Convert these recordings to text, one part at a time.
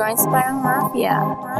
Joints parang mafia.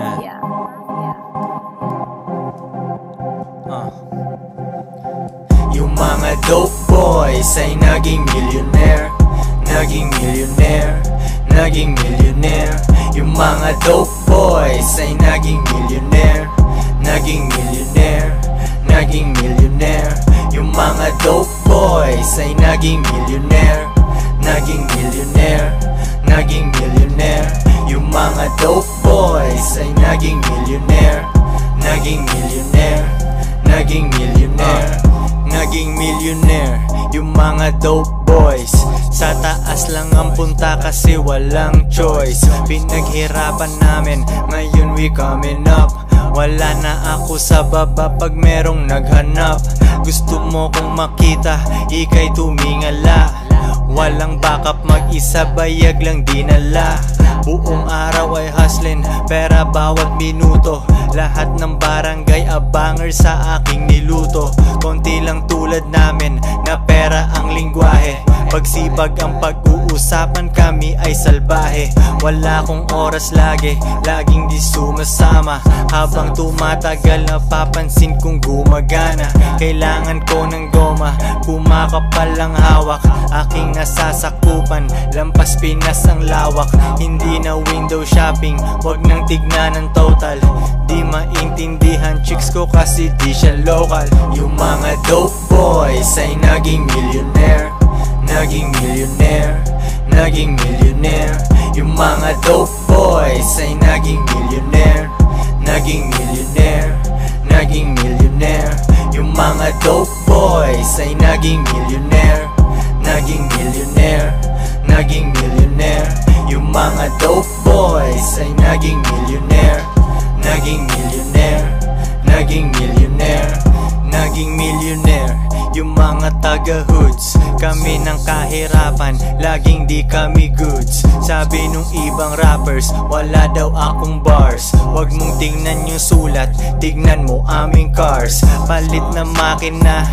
Yung mga dope boys ay naging millionaire, naging millionaire, naging millionaire. Yung mga dope boys ay naging millionaire, naging millionaire, naging millionaire. Yung mga dope boys ay naging millionaire, naging millionaire, naging millionaire. Yung mga dope boys ay naging millionaire, naging millionaire, naging millionaire, naging millionaire. Yung mga dope boys sa taas lang ang punta kasi walang choice. Pinaghirapan namin, ngayon we coming up. Wala na ako sa baba pag merong naghanap. Gusto mo kong makita, ika'y tumingala. Walang backup, mag-isa bayag lang dinala. Buong araw ay hustlin, pera bawat minuto. Lahat ng barangay abanger sa aking niluto. Konti lang tulad namin na pera ang lingwahe. Pagsipag ang pag-uusapan, kami ay salbahe. Wala kong oras lagi, laging di sumasama. Habang tumatagal napapansin kong gumagana. Kailangan ko ng goma, kumakapal ang hawak. Aking nasasakupan, lampas Pinas ang lawak. Hindi na window shopping, wag nang tignan ng total. Di maintindihan chicks ko kasi di siya local. Yung mga dope boys ay naging millionaire, naging millionaire, naging millionaire. Yung mga dope boys ay naging millionaire, naging millionaire, naging millionaire. Yung mga dope boys ay naging millionaire, naging millionaire, naging millionaire. Yung mga dope boys ay naging millionaire, naging millionaire, naging millionaire, naging millionaire. Yung mga taga-hoods, kami ng kahirapan, laging di kami goods. Sabi nung ibang rappers, wala daw akong bars. Wag mong tingnan yung sulat, tignan mo aming cars. Palit na makina,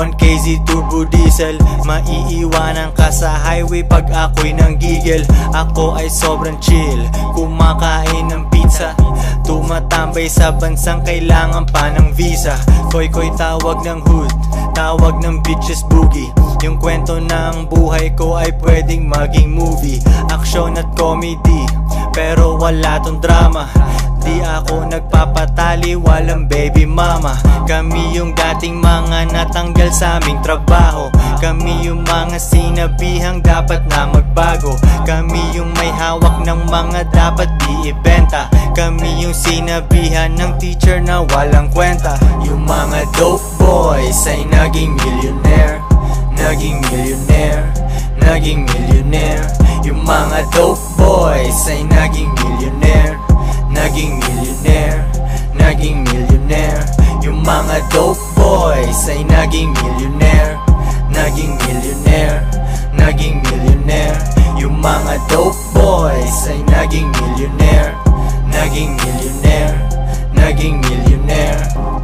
1kz turbo diesel. Maiiwanan ka sa highway pag ako'y nanggigil. Ako ay sobrang chill, kumakain ng pizza. Tumatambay sa bansang kailangan pa ng visa. Koy-koy tawag ng hood, tawag ng bitches boogie. Yung kwento ng buhay ko ay pwedeng maging movie, action at comedy, pero wala tong drama. Di ako nagpapatali, walang baby mama. Kami yung dating mga natanggal sa aming trabaho. Kami yung mga sinabihang dapat na magbago. Kami yung may hawak ng mga dapat di ibenta. Kami yung sinabihan ng teacher na walang kwenta. Yung mga dope boys ay naging millionaire, naging millionaire, naging millionaire. Yung mga dope boys ay naging millionaire, naging millionaire, naging millionaire. Yung mga dope boys ay naging millionaire, naging millionaire, naging millionaire. Yung mga dope boys ay naging millionaire, naging millionaire, naging millionaire.